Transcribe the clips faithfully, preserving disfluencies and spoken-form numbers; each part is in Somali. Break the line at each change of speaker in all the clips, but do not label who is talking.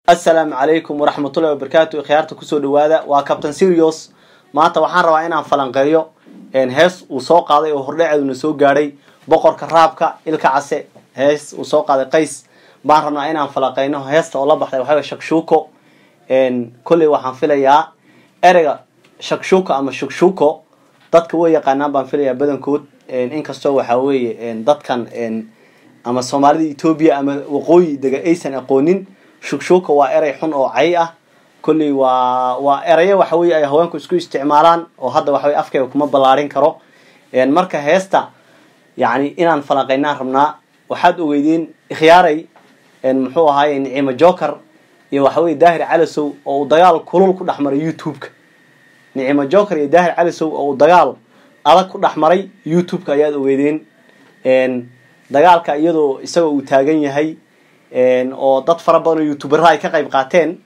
السلام عليكم ورحمة الله وبركاته. خيارته كسود وهذا وكابتن سيريوس ما أنت وحنا رواينا فلانقريو إن هس وساق هذا وهرجع ونسوق جاري بقر كرابك الكعسة هس وساق هذا قيس بعرنا أنا فلانقينه هس والله بحث وحاجة شكشوكو إن كل واحد فيليا أرجع شكشوكو أما شكشوكو ضد كويه قناب بنفيليا بدن كود إن إنك استوى حوي إن ضد كان إن أما الصومالي إثيوبيا أما وقوي دقة أيسن أقونين شكشوكا وإري حن أو عيئة كل و وإري وحوي أي هوانكو اسكو استعمالان وهذا وحوي أفكي وكما بلارين كرو يعني مركا هيستا يعني إنان فلقينا رمنا وحد ويدين خياري إن محو هاي نعيمة جوكر يوحوي داهر علسو أو ضيال كلول كل أحمر يوتيوب نعيمة جوكر يداهر علسو أو ضيال على كل أحمر يوتيوب كياد ويدين إن ضيال كيادو يسوي تاجين هاي إن أو ضد فربنا يوتيوبر هاي كقيب قاتين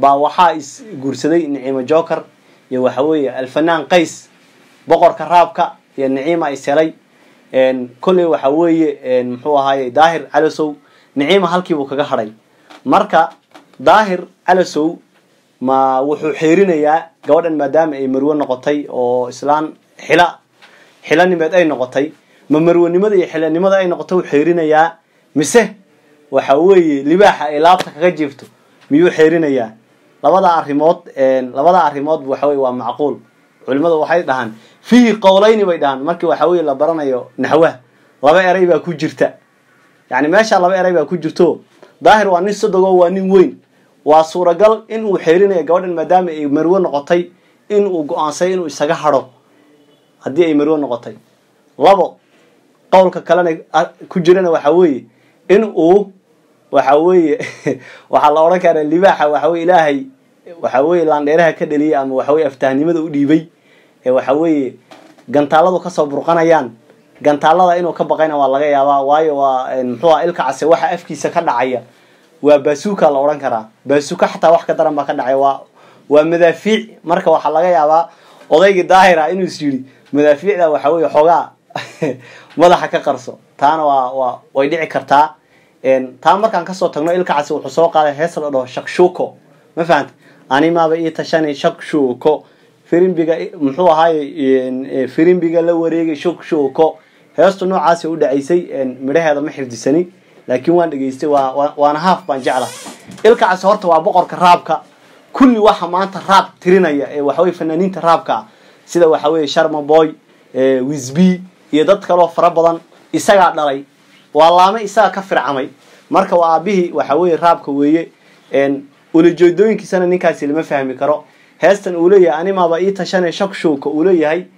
بوحايس جورسدي نعيمة جوكر يوحوي الفنان قيس بقر كرابك يا نعيمة إسرائيل إن كل وحوي إن محو هاي داهر علسو نعيمة هالكي وكجهري مركا ظاهر علسو ما وحو حيرنا يا جودا مدام أي مروان نقطي أو إسلام حلا حلا نمد أي نقطي ما مروان نمد حلا نمد أي نقطي وحيرنا يا مسه وحوي لباحة إلابتك غجفته ميو حيرنا يا لبضع الريموت لبضع الريموت وحوي ومعقول علماء وحي دهان فيه قولين بيدان مركي وحوي لبرنا يو نحوه لبا قريبا كوجرتا يعني ما شاء الله لبا قريبا كوجرتو ظاهر واني صدقوا واني وين وصورة قال إنه حيرنا يا جواد المدام أي مروان نقطي إنه قانسي إنه يسجحره هدي أي مروان نقطي لبا قولك كلامي كوجرنا وحوي إنه وحوي وحلا أورك أنا اللي بحا وحوي إلهي وحوي لانديرها كدلية أم وحوي أفتهني ماذا أديبي وحوي جنتالله وكسر برقنا يان جنتالله إنه كبقينا والله يا واي وإنحوا إلك عسى واحد أفكي سكر عيا وبسوكا لوران كرا بسوكا حتى واحد كدر ما كان عيا ومدافع مركب وحلا يا وضيق الظاهرة إنه يسيري مدافع ذا وحوي حوجا ماذا حكى قرصه تانا و ويدعي كرتا إن تامر كان كسر تغنى إلك عسى وحسوق على هسر ده شكشوكو ما فهمت أنا ما بقي تشاني شكشوكو فيلم بيجا محو هاي فيلم بيجا لو وريجي شكشوكو هسه نوع عسى وده عيسى إن مره هذا ما حفظ السنة لكن وان دقيستي وأنا هاف بنجعله إلك عسى هرت وبقر كرابك كل واحد ما أنت راب ترينا وحوي فنانين ترابك سيدا وحوي شرم بوي ويزبي يدت كلو فربضان إسقى دلي والله ما إسقى كفر عمي مركب وأبيه وحوي رابك ويه إن ولجودين كسنة نكاسي اللي ما فهمي كرو هستن أولية أنا ما بقيت عشان شكشوك أولية هاي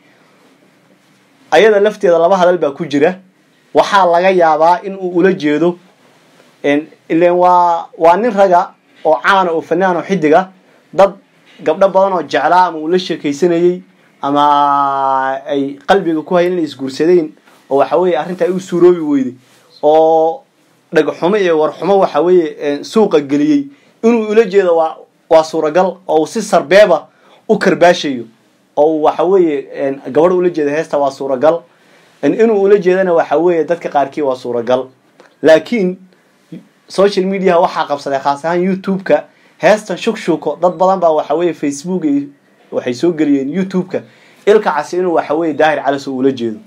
أيضا لفتي هذا لبها هذا كوجرة وحال لقى يابا إن أولجيدو إن اللي هو وانين رجع وعان وفنان وحدقة ضد قبل بدنا جعلاء مولش كيسني أما أي قلبي كوهين يسقور سدين وحوي أرنت أي سروي ويدي أو رجع حمية ورحمة وحوي سوق الجليي إنه أولجيد وصورة قل أو سيسر بيبة وكرباشيو أو وحوي إن قبل أولجيد هستا وصورة قل إن إنه أولجيد أنا وحوي دتك قاركي وصورة قل لكن سوشيال ميديا وحا قبصة خاصة يوتيوب كا هستا شوك شوكو ضد بدن بقى وحوي فيسبوك وحيسوق جريين يوتيوب كا إلك عسى إنه وحوي داهر على سوق أولجيد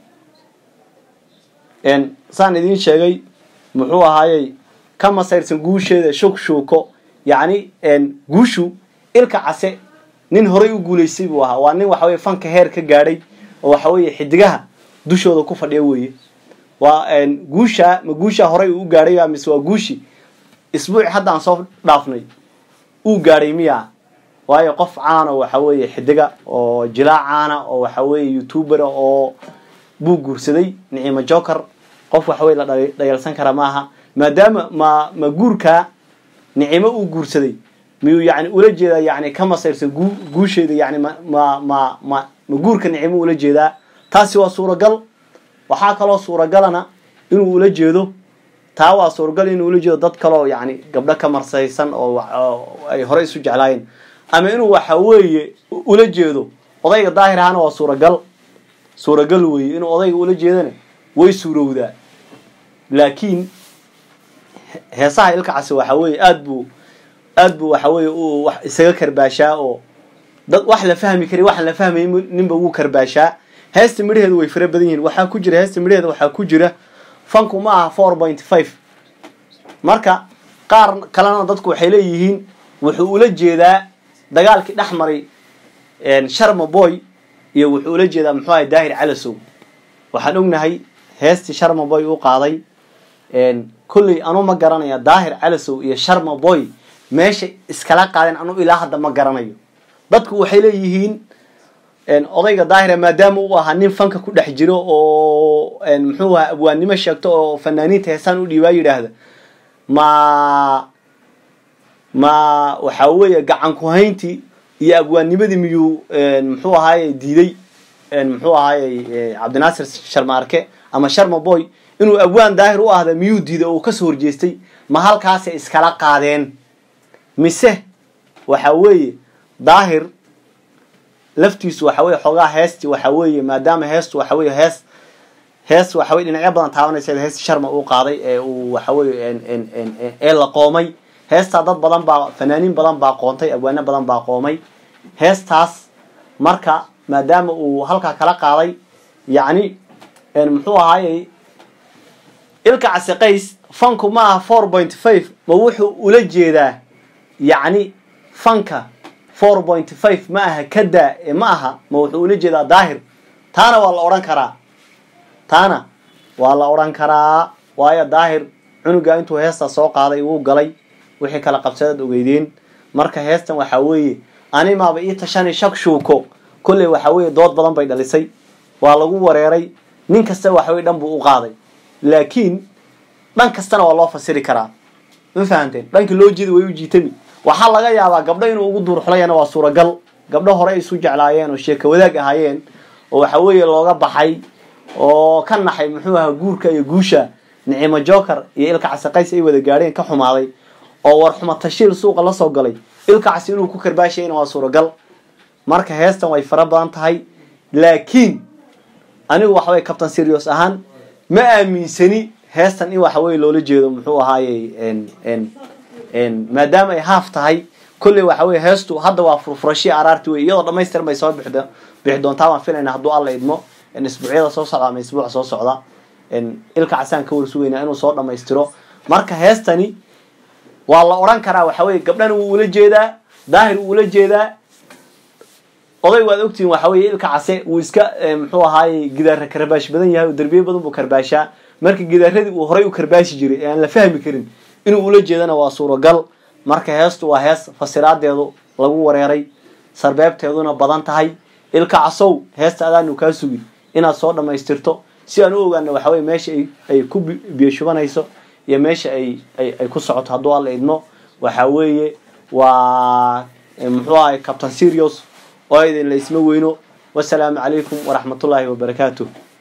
إن صار ندين شيء محوها هاي كم صار سنجوش هذا شوك شوكو يعني إن جوشو إلك عسى نين هريو جولي سيبوها وانين وحوي فانك هير كجاري وحوي حدقها دوشوا ذو كفر يوي وإن جوشة مجوشة هريو جاري مسوا جوشي أسبوع حد عن صوف ضافني وجاري مياه وهي قف عانا وحوي حدقة أو جلاء عانا أو حوي يوتيوبر أو بوجر سدي نعيمة جوكر قف وحوي لا يلسان كرماها ما دام ما ما جورك نعيمة وجور سدي ميو يعني ولجدا يعني كم صير جو جوش يعني ما ما ما ما مجورك نعيمة ولجدا تاسوا صورة قل وحاك الله صورة قلنا إنه ولجدو تاوا صورة قل إنه ولجدا ضد كلا يعني قبل كمر سيسن أو أي هريس وجعلين أما إنه وحوي ولجدو وضيق الظاهر هنا وصورة قل صورة قل وي إنه وضيق ولجدنا ويسورة وذا لكن هسه إلك عسوا حوي أدبو aad buu waxa weeye uu wax isaga karbaashaa oo dad wax la fahmi kari wax la fahmay ninba uu karbaashaa heesta midheedu way fara badan yihiin waxa ku jira heesta midheedu waxa ku jira fanku ma aha four point five marka qaar kalena dadku waxay leeyihiin wuxuu ula jeedaa dagaalkii dhaxmaray een Sharma Boy iyo wuxuu ula jeedaa muxuu ahay Daahir Calasow waxaan ognahay heesti Sharma Boy uu qaaday een kulli anu ma garanaya Daahir Calasow iyo Sharma Boy meesha iskala qaadeen anu ilaa hadda ma garanayo dadku waxay leeyihiin een odayga Daahir maadaama uu ahaa nin fanka ku dhex jiro oo een muxuu ahaa abwaannimo sheegto oo fanaaniinta heesan u dhiibay yiraahdo ma ma waxa weeye gacan ku hayntii iyo abwaannimadii miyuu een muxuu ahaayay diiday een muxuu ahaayay Cabdinaasir Sharmaarke ama Sharma Boy inuu abwaan Daahir u ahda miyuu diiday oo ka soo horjeestay ma halkaas ay iskala qaadeen mise waxa weeye Daahir laftiisu waxa weeye xogaa heesti waxa weeye maadaama heestu waxa weeye hees hees waxa weeye dhinacyo badan taabanaysa hees Sharma uu qaaday ee uu waxa weeye en en en ee la qoomay heesta dad badan baa fanaaniin badan baa qoontay abwaano badan baa qoomay heestaas marka maadaama uu halka kala qaaday yaani en muxuu ahaayay ilka casqays fanku ma four point five ma wuxuu ula jeedaa yaani fanka four point five ma aha kada ma aha ma wuxuu ula jeedaa Daahir taana waa la oran karaa taana waa la oran karaa waayo Daahir cunuga intuu heesta soo qaaday uu galay wixii kala qabsadad ogeydeen marka heestan waxa weeye ani maaba ii tashanay shakshuuko kulli waxa weeye dood badan bay dhalisay waa lagu wareeray nin kasta waxa weeye dhan buu u qaaday laakiin dhan kastana waa loo fasiri karaa ma fahanteen dhanka loo jeedo way u jiitami waxa laga yaabaa gabdho inuu ugu duur xulayana waa suuragal gabdho hore ay isu jeclaayeen oo sheeko wadaag ahaayeen oo waxa weeye looga baxay oo ka naxay muxuu ahaa guurka iyo guusha Nicimo Joker iyo ilka casqays ay wada gaareen ka xumaaday oo war xuma tashiil suuqa la soo galay ilka cas inuu ku karbaashayna waa suuragal marka heestan way fara badan tahay laakiin anigu waxa way Captain Serious ahaan ma aaminsani heestan in waxa way loola jeedo muxuu ahaayay en en en maadaama ay haaf tahay kulli waxa way heestu hadda waa furfurashi araarti way iyadoo dhameystir may soo bixdo bixi doontaa waan filaynaa hadduu alla idmo in isbuucyada soo socda ama isbuuc soo socda in ilka casaan ka warsuweynaa inuu soo dhameystiro marka heestani waa la oran karaa waxa way gabdhan uu ula jeedaa Daahir uu ula jeedaa oday waad ogtiin waxa way ilka case uu iska muxuu ahaayay gidaar karbaash badan yahay oo darbiye badan buu karbaashaa marka gidaaradii uu horay u karbaashi jiray aan la fahmi karin inuu ula jeedana waa suuragal marka heestu waa hees fasiraadeedu lagu wareeray sarbeebteeduna badan tahay ilka casow heesta aadaanu ka sugi inaad soo dhameystirto si aan u ogaano waxa way meesha ay ay ku biyashubanayso iyo meesha ay ay ku socoto hadduu alla idmo waxa weeye waa muxuu ahay Captain Serious oo idin la isma weyno wassalaamu calaykum wa rahmatullaahi wa barakaatuh